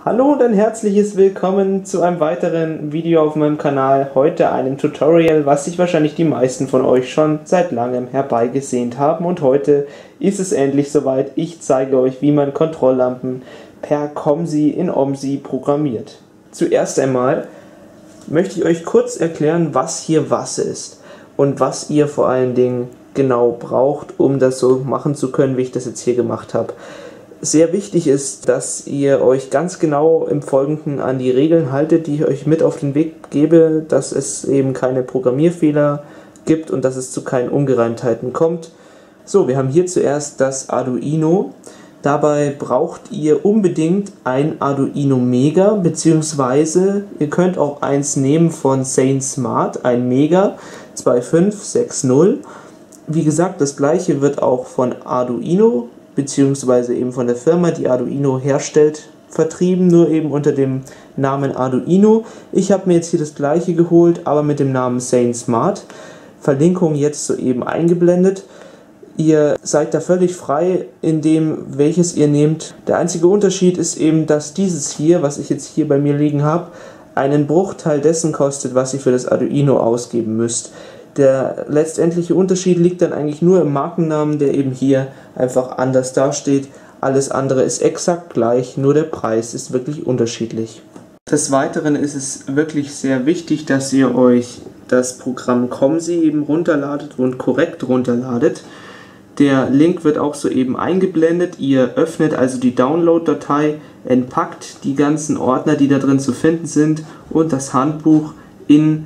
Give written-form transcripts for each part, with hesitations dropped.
Hallo und ein herzliches Willkommen zu einem weiteren Video auf meinem Kanal. Heute einem Tutorial, was sich wahrscheinlich die meisten von euch schon seit langem herbeigesehnt haben. Und heute ist es endlich soweit. Ich zeige euch, wie man Kontrolllampen per COMSI in OMSI programmiert. Zuerst einmal möchte ich euch kurz erklären, was hier was ist und was ihr vor allen Dingen genau braucht, um das so machen zu können, wie ich das jetzt hier gemacht habe. Sehr wichtig ist, dass ihr euch ganz genau im Folgenden an die Regeln haltet, die ich euch mit auf den Weg gebe, dass es eben keine Programmierfehler gibt und dass es zu keinen Ungereimtheiten kommt. So, wir haben hier zuerst das Arduino. Dabei braucht ihr unbedingt ein Arduino Mega, beziehungsweise ihr könnt auch eins nehmen von SainSmart, ein Mega 2560. Wie gesagt, das gleiche wird auch von Arduino beziehungsweise eben von der Firma, die Arduino herstellt, vertrieben, nur eben unter dem Namen Arduino. Ich habe mir jetzt hier das gleiche geholt, aber mit dem Namen SainSmart. Verlinkung jetzt soeben eingeblendet. Ihr seid da völlig frei in dem, welches ihr nehmt. Der einzige Unterschied ist eben, dass dieses hier, was ich jetzt hier bei mir liegen habe, einen Bruchteil dessen kostet, was ihr für das Arduino ausgeben müsst. Der letztendliche Unterschied liegt dann eigentlich nur im Markennamen, der eben hier einfach anders dasteht. Alles andere ist exakt gleich, nur der Preis ist wirklich unterschiedlich. Des Weiteren ist es wirklich sehr wichtig, dass ihr euch das Programm COMSI eben runterladet und korrekt runterladet. Der Link wird auch soeben eingeblendet. Ihr öffnet also die Download-Datei, entpackt die ganzen Ordner, die da drin zu finden sind, und das Handbuch in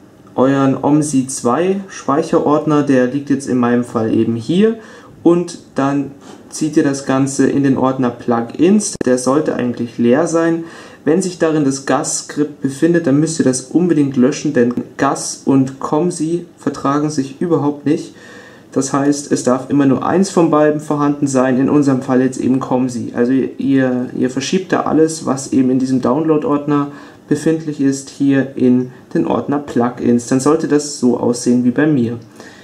euren OMSI 2 Speicherordner, der liegt jetzt in meinem Fall eben hier, und dann zieht ihr das Ganze in den Ordner Plugins. Der sollte eigentlich leer sein. Wenn sich darin das GAS-Skript befindet, dann müsst ihr das unbedingt löschen, denn GAS und COMSI vertragen sich überhaupt nicht. Das heißt, es darf immer nur eins von beiden vorhanden sein, in unserem Fall jetzt eben COMSI. Also ihr verschiebt da alles, was eben in diesem Download-Ordner befindlich ist, hier in den Ordner Plugins. Dann sollte das so aussehen wie bei mir.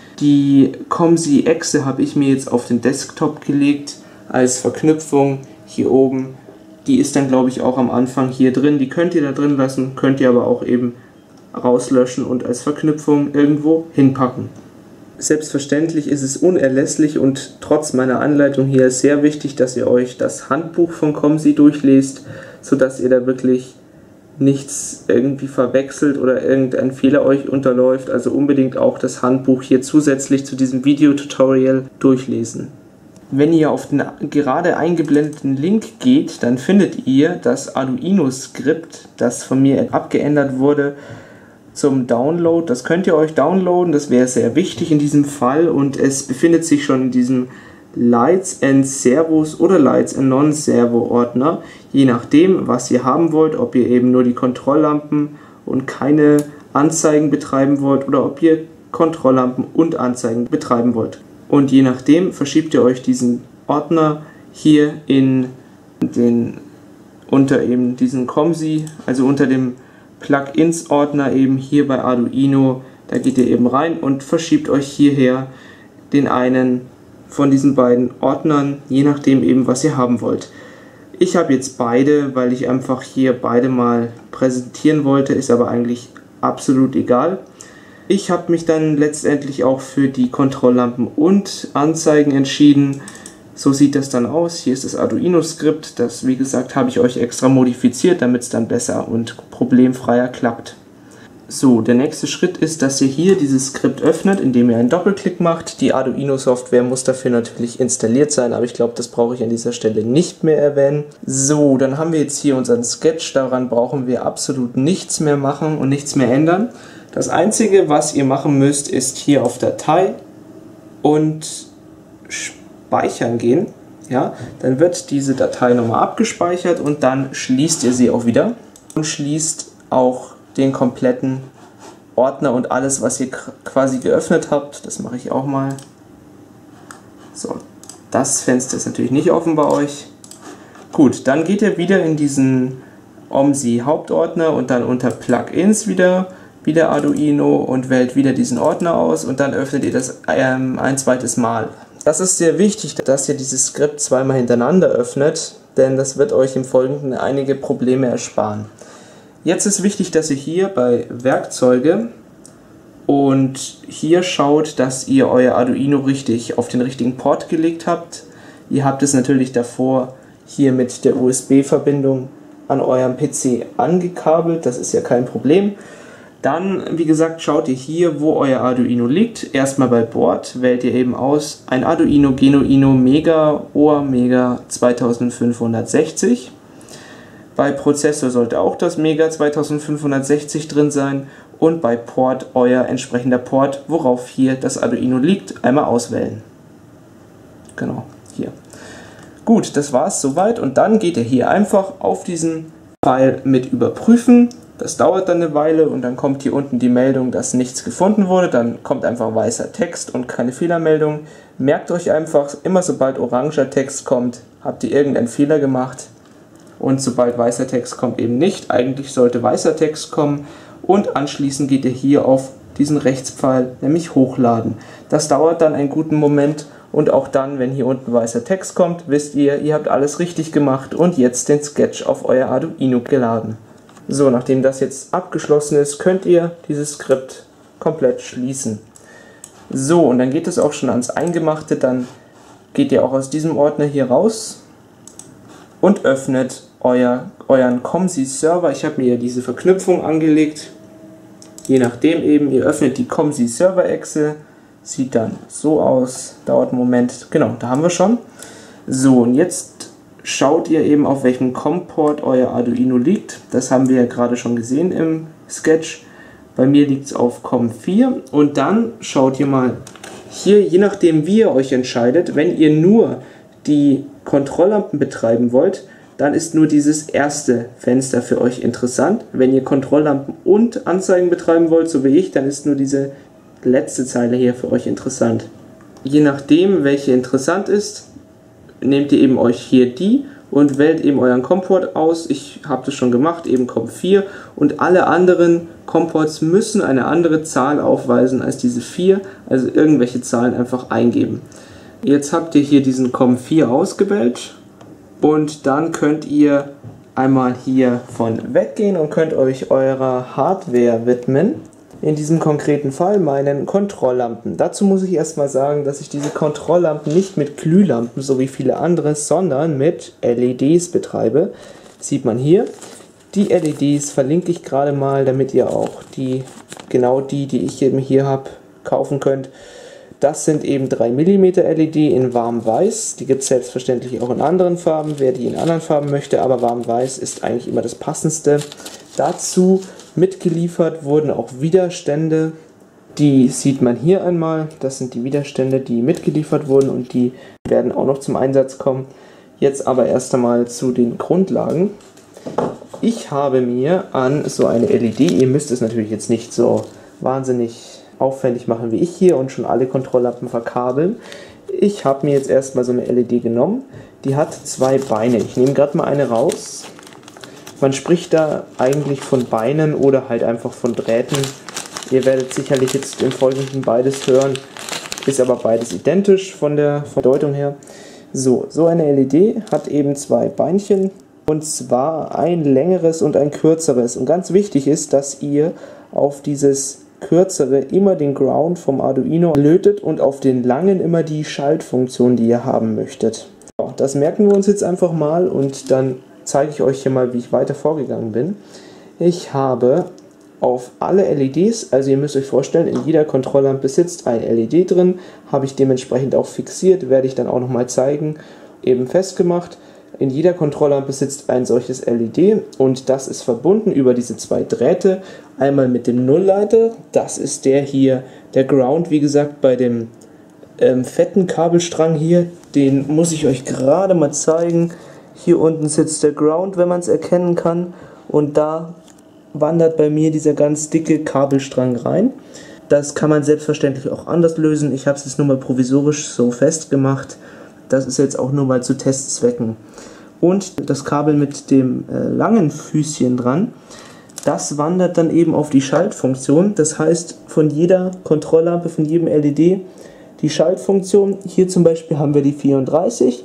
Die COMSI-Echse habe ich mir jetzt auf den Desktop gelegt als Verknüpfung hier oben. Die ist dann, glaube ich, auch am Anfang hier drin. Die könnt ihr da drin lassen, könnt ihr aber auch eben rauslöschen und als Verknüpfung irgendwo hinpacken. Selbstverständlich ist es unerlässlich und trotz meiner Anleitung hier sehr wichtig, dass ihr euch das Handbuch von COMSI durchlest, sodass ihr da wirklich nichts irgendwie verwechselt oder irgendein Fehler euch unterläuft. Also unbedingt auch das Handbuch hier zusätzlich zu diesem Video-Tutorial durchlesen. Wenn ihr auf den gerade eingeblendeten Link geht, dann findet ihr das Arduino-Skript, das von mir abgeändert wurde, zum Download. Das könnt ihr euch downloaden, das wäre sehr wichtig in diesem Fall, und es befindet sich schon in diesem Lights and Servos oder Lights and Non-Servo Ordner, je nachdem, was ihr haben wollt, ob ihr eben nur die Kontrolllampen und keine Anzeigen betreiben wollt oder ob ihr Kontrolllampen und Anzeigen betreiben wollt. Und je nachdem verschiebt ihr euch diesen Ordner hier in unter eben diesen COMSI, also unter dem Plugins-Ordner eben hier bei Arduino. Da geht ihr eben rein und verschiebt euch hierher den einen von diesen beiden Ordnern, je nachdem eben, was ihr haben wollt. Ich habe jetzt beide, weil ich einfach hier beide mal präsentieren wollte, ist aber eigentlich absolut egal. Ich habe mich dann letztendlich auch für die Kontrolllampen und Anzeigen entschieden. So sieht das dann aus. Hier ist das Arduino-Skript, das, wie gesagt, habe ich euch extra modifiziert, damit es dann besser und problemfreier klappt. So, der nächste Schritt ist, dass ihr hier dieses Skript öffnet, indem ihr einen Doppelklick macht. Die Arduino-Software muss dafür natürlich installiert sein, aber ich glaube, das brauche ich an dieser Stelle nicht mehr erwähnen. So, dann haben wir jetzt hier unseren Sketch. Daran brauchen wir absolut nichts mehr machen und nichts mehr ändern. Das Einzige, was ihr machen müsst, ist hier auf Datei und Speichern gehen. Ja, dann wird diese Datei nochmal abgespeichert und dann schließt ihr sie auch wieder und schließt auch den kompletten Ordner und alles, was ihr quasi geöffnet habt. Das mache ich auch mal. So, das Fenster ist natürlich nicht offen bei euch. Gut, dann geht ihr wieder in diesen OMSI Hauptordner und dann unter Plugins wieder Arduino und wählt wieder diesen Ordner aus und dann öffnet ihr das ein zweites Mal. Das ist sehr wichtig, dass ihr dieses Skript zweimal hintereinander öffnet, denn das wird euch im Folgenden einige Probleme ersparen. Jetzt ist wichtig, dass ihr hier bei Werkzeuge und hier schaut, dass ihr euer Arduino richtig auf den richtigen Port gelegt habt. Ihr habt es natürlich davor hier mit der USB-Verbindung an eurem PC angekabelt, das ist ja kein Problem. Dann, wie gesagt, schaut ihr hier, wo euer Arduino liegt. Erstmal bei Board wählt ihr eben aus ein Arduino Genuino Mega OA Mega 2560. Bei Prozessor sollte auch das Mega 2560 drin sein und bei Port euer entsprechender Port, worauf hier das Arduino liegt, einmal auswählen. Genau, hier. Gut, das war es soweit und dann geht ihr hier einfach auf diesen Pfeil mit Überprüfen. Das dauert dann eine Weile und dann kommt hier unten die Meldung, dass nichts gefunden wurde. Dann kommt einfach weißer Text und keine Fehlermeldung. Merkt euch einfach, immer sobald oranger Text kommt, habt ihr irgendeinen Fehler gemacht. Und sobald weißer Text kommt, eben nicht. Eigentlich sollte weißer Text kommen und anschließend geht ihr hier auf diesen Rechtspfeil, nämlich Hochladen. Das dauert dann einen guten Moment und auch dann, wenn hier unten weißer Text kommt, wisst ihr, ihr habt alles richtig gemacht und jetzt den Sketch auf euer Arduino geladen. So, nachdem das jetzt abgeschlossen ist, könnt ihr dieses Skript komplett schließen. So, und dann geht es auch schon ans Eingemachte, dann geht ihr auch aus diesem Ordner hier raus und öffnet euren COMSI Server. Ich habe mir diese Verknüpfung angelegt. Je nachdem eben, ihr öffnet die COMSI Server Exe. Sieht dann so aus. Dauert einen Moment. Genau, da haben wir schon. So, und jetzt schaut ihr eben, auf welchem COM-Port euer Arduino liegt. Das haben wir ja gerade schon gesehen im Sketch. Bei mir liegt es auf COM4. Und dann schaut ihr mal hier, je nachdem wie ihr euch entscheidet, wenn ihr nur die Kontrolllampen betreiben wollt, dann ist nur dieses erste Fenster für euch interessant. Wenn ihr Kontrolllampen und Anzeigen betreiben wollt, so wie ich, dann ist nur diese letzte Zeile hier für euch interessant. Je nachdem, welche interessant ist, nehmt ihr eben euch hier die und wählt eben euren COM-Port aus. Ich habe das schon gemacht, eben COM4 und alle anderen COM-Ports müssen eine andere Zahl aufweisen als diese 4, also irgendwelche Zahlen einfach eingeben. Jetzt habt ihr hier diesen COM4 ausgewählt. Und dann könnt ihr einmal hier von weggehen und könnt euch eurer Hardware widmen. In diesem konkreten Fall meinen Kontrolllampen. Dazu muss ich erstmal sagen, dass ich diese Kontrolllampen nicht mit Glühlampen, so wie viele andere, sondern mit LEDs betreibe. Sieht man hier. Die LEDs verlinke ich gerade mal, damit ihr auch genau die ich eben hier habe, kaufen könnt. Das sind eben 3 mm LED in warm weiß. Die gibt es selbstverständlich auch in anderen Farben, wer die in anderen Farben möchte, aber warm weiß ist eigentlich immer das passendste. Dazu mitgeliefert wurden auch Widerstände. Die sieht man hier einmal. Das sind die Widerstände, die mitgeliefert wurden und die werden auch noch zum Einsatz kommen. Jetzt aber erst einmal zu den Grundlagen. Ich habe mir an so eine LED, ihr müsst es natürlich jetzt nicht so wahnsinnig aufwendig machen wie ich hier und schon alle Kontrolllampen verkabeln. Ich habe mir jetzt erstmal so eine LED genommen, die hat 2 Beine. Ich nehme gerade mal eine raus. Man spricht da eigentlich von Beinen oder halt einfach von Drähten. Ihr werdet sicherlich jetzt im Folgenden beides hören, ist aber beides identisch von der Bedeutung her. So eine LED hat eben 2 Beinchen und zwar ein längeres und ein kürzeres. Und ganz wichtig ist, dass ihr auf dieses kürzere immer den Ground vom Arduino lötet und auf den langen immer die Schaltfunktion, die ihr haben möchtet. Das merken wir uns jetzt einfach mal und dann zeige ich euch hier mal, wie ich weiter vorgegangen bin. Ich habe auf alle LEDs, also ihr müsst euch vorstellen, in jeder Kontrolllampe sitzt ein LED drin, habe ich dementsprechend auch fixiert, werde ich dann auch nochmal zeigen, eben festgemacht. In jeder Kontrolllampe sitzt ein solches LED und das ist verbunden über diese 2 Drähte. Einmal mit dem Nullleiter, das ist der hier, der Ground, wie gesagt, bei dem fetten Kabelstrang hier, den muss ich euch gerade mal zeigen. Hier unten sitzt der Ground, wenn man es erkennen kann, und da wandert bei mir dieser ganz dicke Kabelstrang rein. Das kann man selbstverständlich auch anders lösen. Ich habe es jetzt nur mal provisorisch so festgemacht. Das ist jetzt auch nur mal zu Testzwecken. Und das Kabel mit dem langen Füßchen dran, das wandert dann eben auf die Schaltfunktion. Das heißt, von jeder Kontrolllampe, von jedem LED die Schaltfunktion. Hier zum Beispiel haben wir die 34.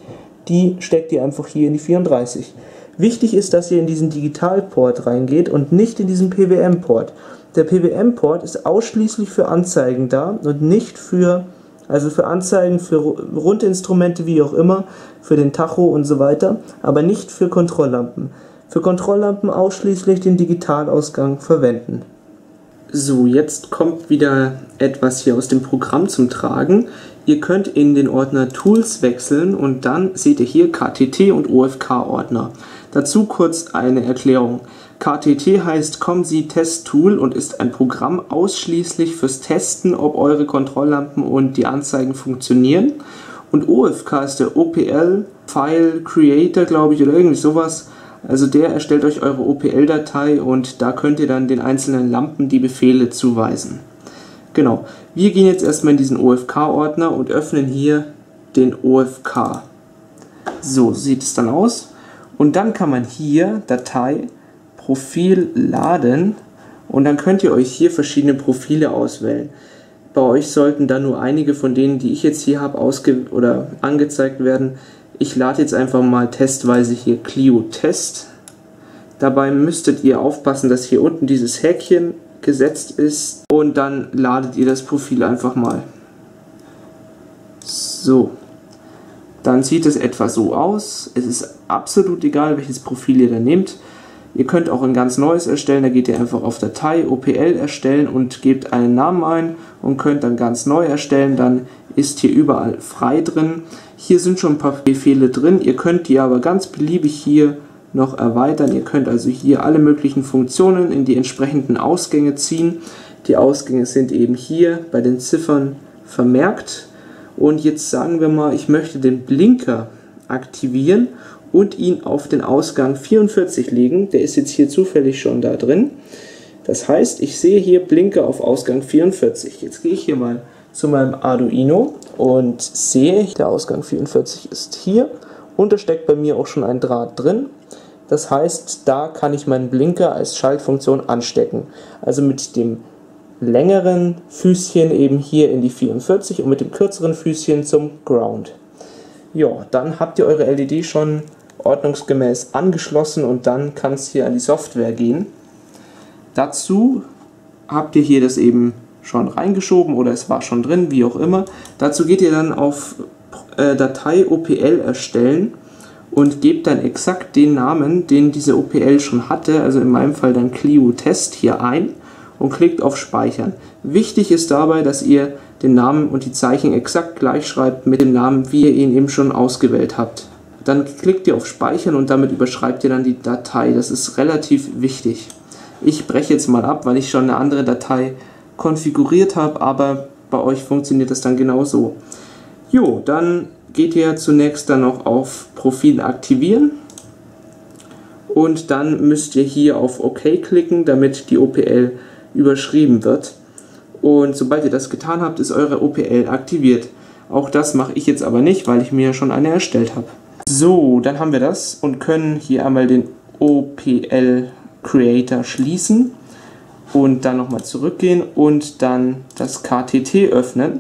die steckt ihr einfach hier in die 34. Wichtig ist, dass ihr in diesen Digitalport reingeht und nicht in diesen PWM-Port. Der PWM-Port ist ausschließlich für Anzeigen da und nicht für Anzeigen für Rundinstrumente wie auch immer, für den Tacho und so weiter, aber nicht für Kontrolllampen. Für Kontrolllampen ausschließlich den Digitalausgang verwenden. So, jetzt kommt wieder etwas hier aus dem Programm zum Tragen. Ihr könnt in den Ordner Tools wechseln und dann seht ihr hier KTT und OFK-Ordner. Dazu kurz eine Erklärung. KTT heißt COMSI Test Tool und ist ein Programm ausschließlich fürs Testen, ob eure Kontrolllampen und die Anzeigen funktionieren. Und OFK ist der OPL File Creator, glaube ich, oder irgendwie sowas. Also der erstellt euch eure OPL-Datei und da könnt ihr dann den einzelnen Lampen die Befehle zuweisen. Genau, wir gehen jetzt erstmal in diesen OFK-Ordner und öffnen hier den OFK. So sieht es dann aus. Und dann kann man hier Datei, Profil laden und dann könnt ihr euch hier verschiedene Profile auswählen. Bei euch sollten dann nur einige von denen, die ich jetzt hier habe, angezeigt werden. Ich lade jetzt einfach mal testweise hier Clio Test. Dabei müsstet ihr aufpassen, dass hier unten dieses Häkchen gesetzt ist und dann ladet ihr das Profil einfach mal. So, dann sieht es etwa so aus. Es ist absolut egal, welches Profil ihr da nehmt. Ihr könnt auch ein ganz neues erstellen, da geht ihr einfach auf Datei, OPL erstellen und gebt einen Namen ein und könnt dann ganz neu erstellen, dann ist hier überall frei drin. Hier sind schon ein paar Befehle drin, ihr könnt die aber ganz beliebig hier noch erweitern. Ihr könnt also hier alle möglichen Funktionen in die entsprechenden Ausgänge ziehen. Die Ausgänge sind eben hier bei den Ziffern vermerkt. Und jetzt sagen wir mal, ich möchte den Blinker aktivieren und ihn auf den Ausgang 44 legen. Der ist jetzt hier zufällig schon da drin. Das heißt, ich sehe hier Blinker auf Ausgang 44. Jetzt gehe ich hier mal zu meinem Arduino und sehe, der Ausgang 44 ist hier und da steckt bei mir auch schon ein Draht drin. Das heißt, da kann ich meinen Blinker als Schaltfunktion anstecken. Also mit dem längeren Füßchen eben hier in die 44 und mit dem kürzeren Füßchen zum Ground. Ja, dann habt ihr eure LED schon ordnungsgemäß angeschlossen und dann kann es hier an die Software gehen. Dazu habt ihr hier das eben schon reingeschoben oder es war schon drin, wie auch immer. Dazu geht ihr dann auf Datei OPL erstellen und gebt dann exakt den Namen, den diese OPL schon hatte, also in meinem Fall dann Clio Test hier ein und klickt auf Speichern. Wichtig ist dabei, dass ihr den Namen und die Zeichen exakt gleich schreibt mit dem Namen, wie ihr ihn eben schon ausgewählt habt. Dann klickt ihr auf Speichern und damit überschreibt ihr dann die Datei. Das ist relativ wichtig. Ich breche jetzt mal ab, weil ich schon eine andere Datei konfiguriert habe, aber bei euch funktioniert das dann genauso. Jo, dann geht ihr zunächst dann noch auf Profil aktivieren und dann müsst ihr hier auf OK klicken, damit die OPL überschrieben wird. Und sobald ihr das getan habt, ist eure OPL aktiviert. Auch das mache ich jetzt aber nicht, weil ich mir schon eine erstellt habe. So, dann haben wir das und können hier einmal den OPL Creator schließen und dann nochmal zurückgehen und dann das KTT öffnen.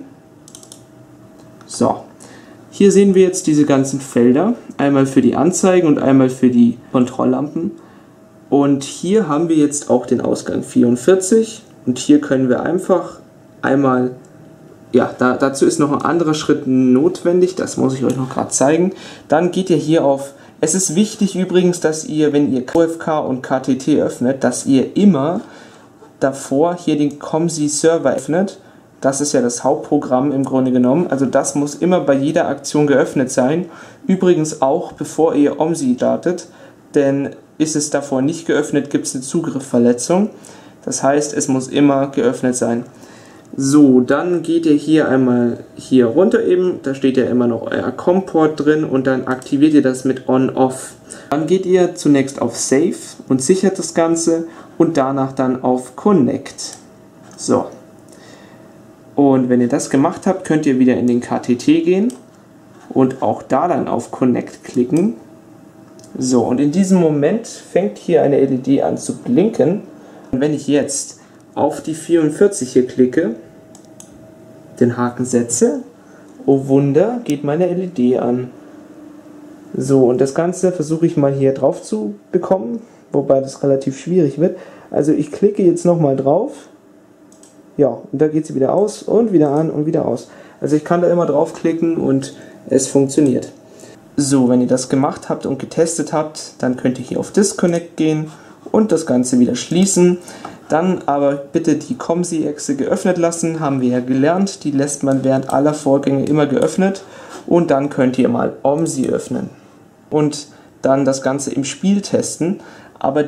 So, hier sehen wir jetzt diese ganzen Felder, einmal für die Anzeigen und einmal für die Kontrolllampen. Und hier haben wir jetzt auch den Ausgang 44 und hier können wir einfach einmal, ja, dazu ist noch ein anderer Schritt notwendig, das muss ich euch noch gerade zeigen. Dann geht ihr hier auf, es ist wichtig übrigens, dass ihr, wenn ihr OFK und KTT öffnet, dass ihr immer davor hier den COMSI Server öffnet. Das ist ja das Hauptprogramm im Grunde genommen, also das muss immer bei jeder Aktion geöffnet sein. Übrigens auch bevor ihr OMSI startet, denn ist es davor nicht geöffnet, gibt es eine Zugriffsverletzung. Das heißt, es muss immer geöffnet sein. So, dann geht ihr hier einmal hier runter eben, da steht ja immer noch euer COM-Port drin und dann aktiviert ihr das mit On-Off. Dann geht ihr zunächst auf Save und sichert das Ganze und danach dann auf Connect. So. Und wenn ihr das gemacht habt, könnt ihr wieder in den KTT gehen und auch da dann auf Connect klicken. So, und in diesem Moment fängt hier eine LED an zu blinken. Und wenn ich jetzt auf die 44 hier klicke, den Haken setze, oh Wunder, geht meine LED an. So, und das Ganze versuche ich mal hier drauf zu bekommen, wobei das relativ schwierig wird. Also ich klicke jetzt nochmal drauf. Ja, und da geht sie wieder aus und wieder an und wieder aus. Also ich kann da immer draufklicken und es funktioniert. So, wenn ihr das gemacht habt und getestet habt, dann könnt ihr hier auf Disconnect gehen und das Ganze wieder schließen. Dann aber bitte die COMSI-Echse geöffnet lassen, haben wir ja gelernt. Die lässt man während aller Vorgänge immer geöffnet. Und dann könnt ihr mal OMSI öffnen und dann das Ganze im Spiel testen. Aber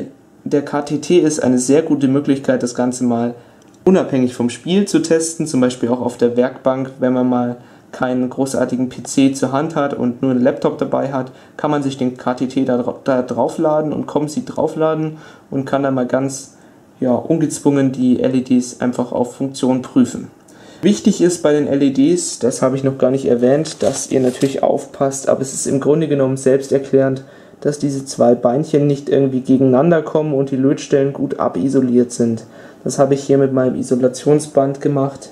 der KTT ist eine sehr gute Möglichkeit, das Ganze mal unabhängig vom Spiel zu testen, zum Beispiel auch auf der Werkbank, wenn man mal keinen großartigen PC zur Hand hat und nur einen Laptop dabei hat, kann man sich den KTT da draufladen und COMSI draufladen und kann dann mal ganz ungezwungen die LEDs einfach auf Funktion prüfen. Wichtig ist bei den LEDs, das habe ich noch gar nicht erwähnt, dass ihr natürlich aufpasst, aber es ist im Grunde genommen selbsterklärend, dass diese zwei Beinchen nicht irgendwie gegeneinander kommen und die Lötstellen gut abisoliert sind. Das habe ich hier mit meinem Isolationsband gemacht.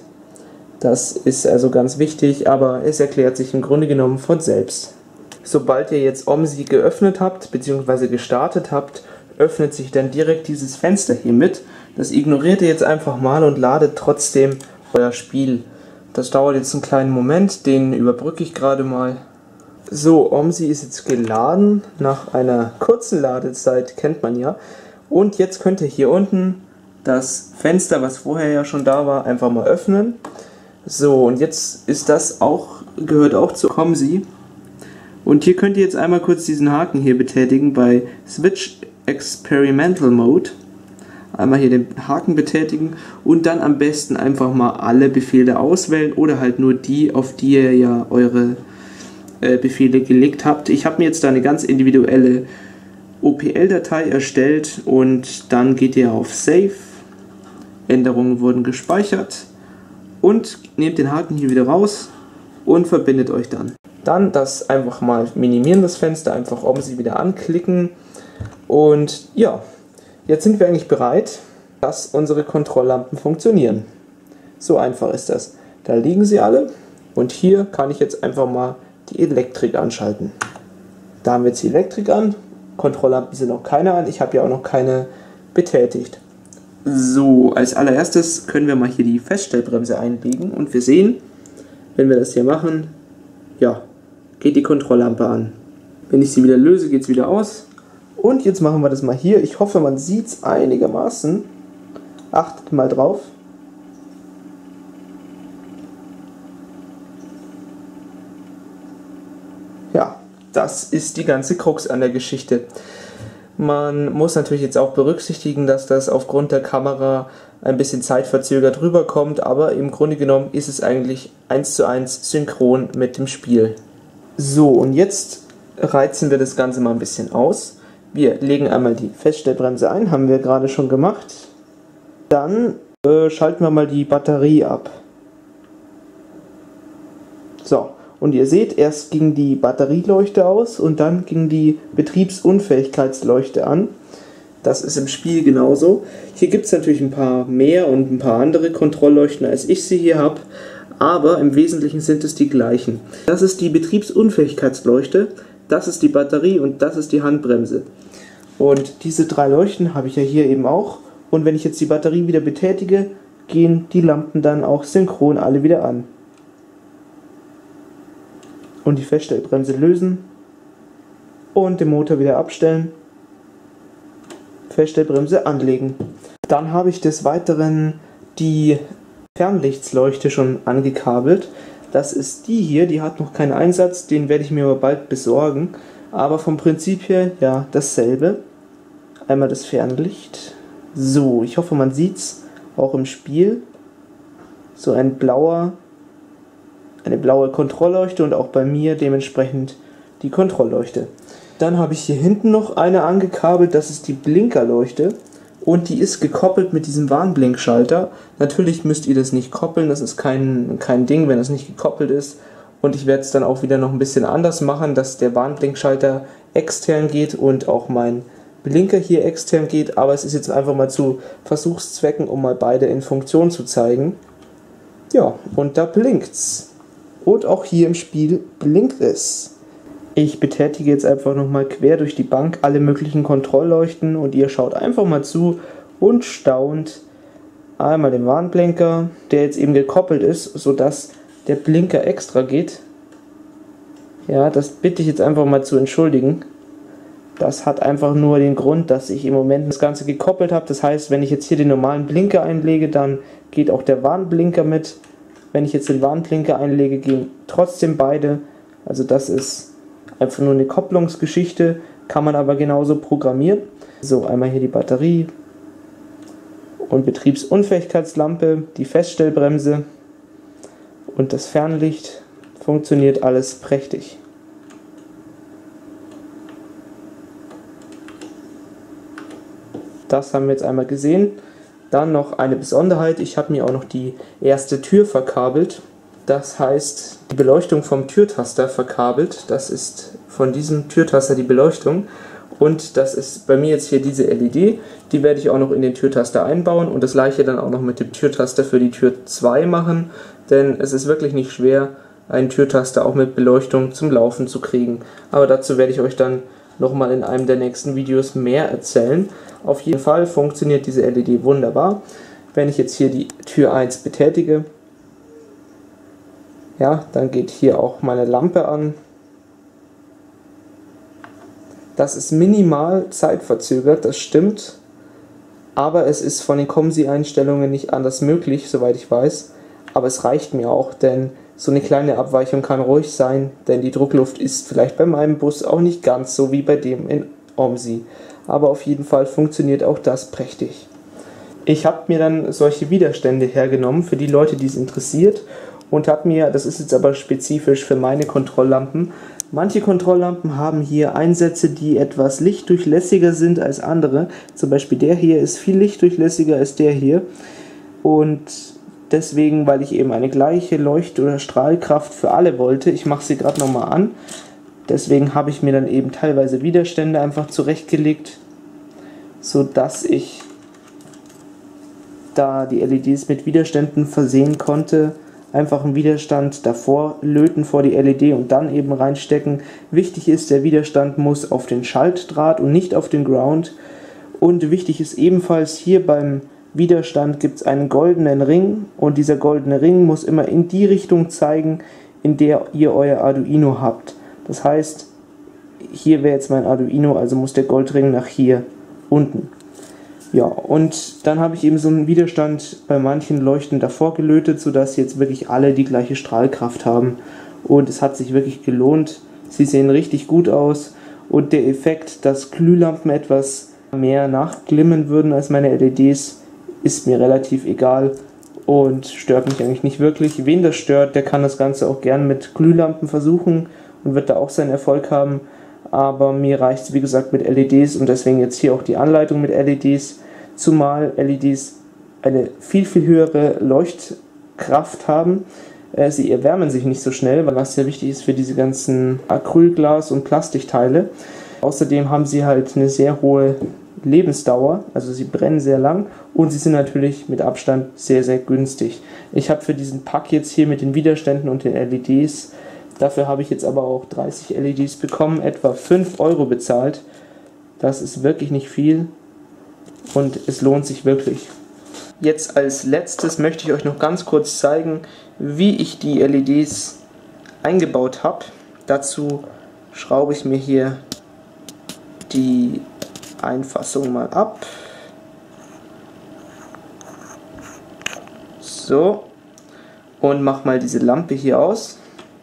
Das ist also ganz wichtig, aber es erklärt sich im Grunde genommen von selbst. Sobald ihr jetzt OMSI geöffnet habt bzw. gestartet habt, öffnet sich dann direkt dieses Fenster hier mit. Das ignoriert ihr jetzt einfach mal und ladet trotzdem euer Spiel. Das dauert jetzt einen kleinen Moment, den überbrücke ich gerade mal. So, OMSI ist jetzt geladen, nach einer kurzen Ladezeit, kennt man ja. Und jetzt könnt ihr hier unten das Fenster, was vorher ja schon da war, einfach mal öffnen. So, und jetzt ist das gehört auch zu COMSI. Und hier könnt ihr jetzt einmal kurz diesen Haken hier betätigen bei Switch Experimental Mode. Einmal hier den Haken betätigen und dann am besten einfach mal alle Befehle auswählen oder halt nur die, auf die ihr ja eure Befehle gelegt habt. Ich habe mir jetzt da eine ganz individuelle OPL-Datei erstellt und dann geht ihr auf Save, Änderungen wurden gespeichert und nehmt den Haken hier wieder raus und verbindet euch dann. Dann das einfach mal minimieren, das Fenster, einfach OMSI wieder anklicken und ja, jetzt sind wir eigentlich bereit, dass unsere Kontrolllampen funktionieren. So einfach ist das. Da liegen sie alle und hier kann ich jetzt einfach mal die Elektrik anschalten. Da haben wir jetzt die Elektrik an, Kontrolllampen sind noch keine an, ich habe ja auch noch keine betätigt. So, als allererstes können wir mal hier die Feststellbremse einlegen und wir sehen, wenn wir das hier machen, ja, geht die Kontrolllampe an. Wenn ich sie wieder löse, geht es wieder aus. Und jetzt machen wir das mal hier. Ich hoffe, man sieht es einigermaßen. Achtet mal drauf. Ja, das ist die ganze Krux an der Geschichte. Man muss natürlich jetzt auch berücksichtigen, dass das aufgrund der Kamera ein bisschen zeitverzögert rüberkommt, aber im Grunde genommen ist es eigentlich 1:1 synchron mit dem Spiel. So, und jetzt reizen wir das Ganze mal ein bisschen aus. Wir legen einmal die Feststellbremse ein, haben wir gerade schon gemacht. Dann schalten wir mal die Batterie ab. So, und ihr seht, erst ging die Batterieleuchte aus und dann ging die Betriebsunfähigkeitsleuchte an. Das ist im Spiel genauso. Hier gibt es natürlich ein paar mehr und ein paar andere Kontrollleuchten, als ich sie hier habe, aber im Wesentlichen sind es die gleichen. Das ist die Betriebsunfähigkeitsleuchte, das ist die Batterie und das ist die Handbremse. Und diese drei Leuchten habe ich ja hier eben auch. Und wenn ich jetzt die Batterie wieder betätige, gehen die Lampen dann auch synchron alle wieder an. Und die Feststellbremse lösen und den Motor wieder abstellen. Feststellbremse anlegen. Dann habe ich des Weiteren die Fernlichtsleuchte schon angekabelt. Das ist die hier, die hat noch keinen Einsatz, den werde ich mir aber bald besorgen. Aber vom Prinzip her, ja, dasselbe. Einmal das Fernlicht. So, ich hoffe, man sieht es auch im Spiel. So eine blaue Kontrollleuchte und auch bei mir dementsprechend die Kontrollleuchte. Dann habe ich hier hinten noch eine angekabelt, das ist die Blinkerleuchte und die ist gekoppelt mit diesem Warnblinkschalter. Natürlich müsst ihr das nicht koppeln, das ist kein Ding, wenn das nicht gekoppelt ist. Und ich werde es dann auch wieder noch ein bisschen anders machen, dass der Warnblinkschalter extern geht und auch mein Blinker hier extern geht, aber es ist jetzt einfach mal zu Versuchszwecken, um mal beide in Funktion zu zeigen. Ja, und da blinkt's. Und auch hier im Spiel blinkt es. Ich betätige jetzt einfach nochmal quer durch die Bank alle möglichen Kontrollleuchten und ihr schaut einfach mal zu und staunt. Einmal den Warnblinker, der jetzt eben gekoppelt ist, sodass der Blinker extra geht. Ja, das bitte ich jetzt einfach mal zu entschuldigen. Das hat einfach nur den Grund, dass ich im Moment das Ganze gekoppelt habe. Das heißt, wenn ich jetzt hier den normalen Blinker einlege, dann geht auch der Warnblinker mit. Wenn ich jetzt den Warnblinker einlege, gehen trotzdem beide. Also das ist einfach nur eine Kopplungsgeschichte, kann man aber genauso programmieren. So, einmal hier die Batterie und Betriebsunfähigkeitslampe, die Feststellbremse und das Fernlicht. Funktioniert alles prächtig. Das haben wir jetzt einmal gesehen. Dann noch eine Besonderheit, ich habe mir auch noch die erste Tür verkabelt. Das heißt, die Beleuchtung vom Türtaster verkabelt. Das ist von diesem Türtaster die Beleuchtung. Und das ist bei mir jetzt hier diese LED. Die werde ich auch noch in den Türtaster einbauen und das gleiche dann auch noch mit dem Türtaster für die Tür 2 machen. Denn es ist wirklich nicht schwer, einen Türtaster auch mit Beleuchtung zum Laufen zu kriegen. Aber dazu werde ich euch dann nochmal in einem der nächsten Videos mehr erzählen. Auf jeden Fall funktioniert diese LED wunderbar. Wenn ich jetzt hier die Tür 1 betätige, ja, dann geht hier auch meine Lampe an. Das ist minimal zeitverzögert, das stimmt, aber es ist von den COMSI-Einstellungen nicht anders möglich, soweit ich weiß. Aber es reicht mir auch, denn so eine kleine Abweichung kann ruhig sein, denn die Druckluft ist vielleicht bei meinem Bus auch nicht ganz so wie bei dem in OMSI. Aber auf jeden Fall funktioniert auch das prächtig. Ich habe mir dann solche Widerstände hergenommen für die Leute, die es interessiert und habe mir, das ist jetzt aber spezifisch für meine Kontrolllampen, manche Kontrolllampen haben hier Einsätze, die etwas lichtdurchlässiger sind als andere. Zum Beispiel der hier ist viel lichtdurchlässiger als der hier und deswegen, weil ich eben eine gleiche Leucht- oder Strahlkraft für alle wollte, ich mache sie gerade nochmal an, deswegen habe ich mir dann eben teilweise Widerstände einfach zurechtgelegt, sodass ich da die LEDs mit Widerständen versehen konnte. Einfach einen Widerstand davor löten vor die LED und dann eben reinstecken. Wichtig ist, der Widerstand muss auf den Schaltdraht und nicht auf den Ground. Und wichtig ist ebenfalls, hier beim Widerstand gibt es einen goldenen Ring und dieser goldene Ring muss immer in die Richtung zeigen, in der ihr euer Arduino habt. Das heißt, hier wäre jetzt mein Arduino, also muss der Goldring nach hier unten. Ja, und dann habe ich eben so einen Widerstand bei manchen Leuchten davor gelötet, sodass jetzt wirklich alle die gleiche Strahlkraft haben. Und es hat sich wirklich gelohnt. Sie sehen richtig gut aus. Und der Effekt, dass Glühlampen etwas mehr nachglimmen würden als meine LEDs, ist mir relativ egal und stört mich eigentlich nicht wirklich. Wen das stört, der kann das Ganze auch gern mit Glühlampen versuchen und wird da auch seinen Erfolg haben. Aber mir reicht es wie gesagt mit LEDs und deswegen jetzt hier auch die Anleitung mit LEDs, zumal LEDs eine viel höhere Leuchtkraft haben. Sie erwärmen sich nicht so schnell, was sehr wichtig ist für diese ganzen Acrylglas- und Plastikteile. Außerdem haben sie halt eine sehr hohe Lebensdauer, also sie brennen sehr lang und sie sind natürlich mit Abstand sehr günstig. Ich habe für diesen Pack jetzt hier mit den Widerständen und den LEDs, dafür habe ich jetzt aber auch 30 LEDs bekommen, etwa 5 € bezahlt. Das ist wirklich nicht viel und es lohnt sich wirklich. Jetzt als letztes möchte ich euch noch ganz kurz zeigen, wie ich die LEDs eingebaut habe. Dazu schraube ich mir hier die Einfassung mal ab. So, und mach mal diese Lampe hier aus.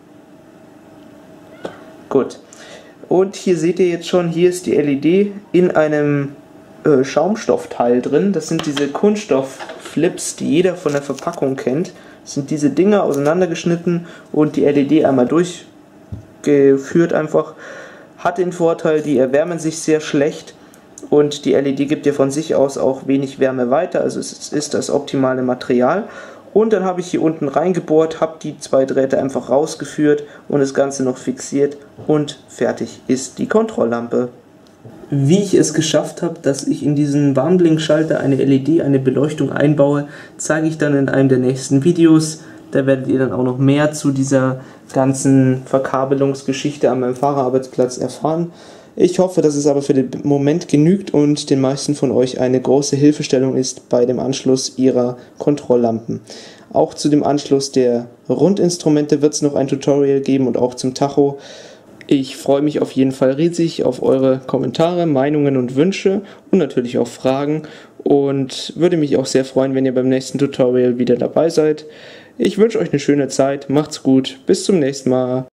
Gut. Und hier seht ihr jetzt schon, hier ist die LED in einem Schaumstoffteil drin. Das sind diese Kunststoffflips, die jeder von der Verpackung kennt. Das sind diese Dinger auseinandergeschnitten und die LED einmal durchgeführt einfach. Hat den Vorteil, die erwärmen sich sehr schlecht und die LED gibt ja von sich aus auch wenig Wärme weiter, also es ist das optimale Material. Und dann habe ich hier unten reingebohrt, habe die 2 Drähte einfach rausgeführt und das Ganze noch fixiert und fertig ist die Kontrolllampe. Wie ich es geschafft habe, dass ich in diesen Warnblinkschalter eine LED, eine Beleuchtung einbaue, zeige ich dann in einem der nächsten Videos. Da werdet ihr dann auch noch mehr zu dieser ganzen Verkabelungsgeschichte an meinem Fahrerarbeitsplatz erfahren. Ich hoffe, dass es aber für den Moment genügt und den meisten von euch eine große Hilfestellung ist bei dem Anschluss ihrer Kontrolllampen. Auch zu dem Anschluss der Rundinstrumente wird es noch ein Tutorial geben und auch zum Tacho. Ich freue mich auf jeden Fall riesig auf eure Kommentare, Meinungen und Wünsche und natürlich auch Fragen und würde mich auch sehr freuen, wenn ihr beim nächsten Tutorial wieder dabei seid. Ich wünsche euch eine schöne Zeit, macht's gut, bis zum nächsten Mal.